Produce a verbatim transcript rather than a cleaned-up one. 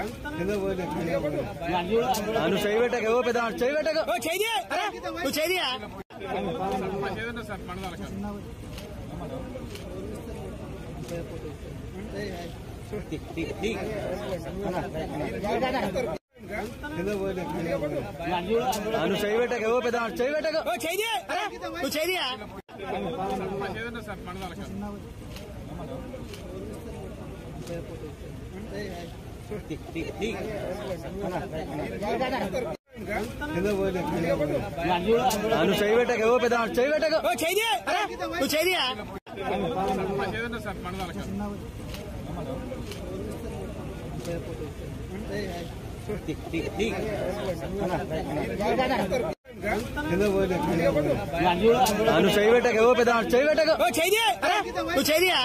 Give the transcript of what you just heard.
నువ్వు చేయి పెట్టక ఓ పెద్ద చేయి పెట్టక నువ్వు చేదియా నువ్వు చేయి పెట్టక ఓ పెద్ద చేయి పెట్టక నువ్వు చేదియా నువ్వు చేయి పెట్టక ఓ పెద్ద చేయి పెట్టక నువ్వు చేదియా నువ్వు చేయి పెట్టక ఓ పెద్ద చేయి పెట్టక నువ్వు చేదియా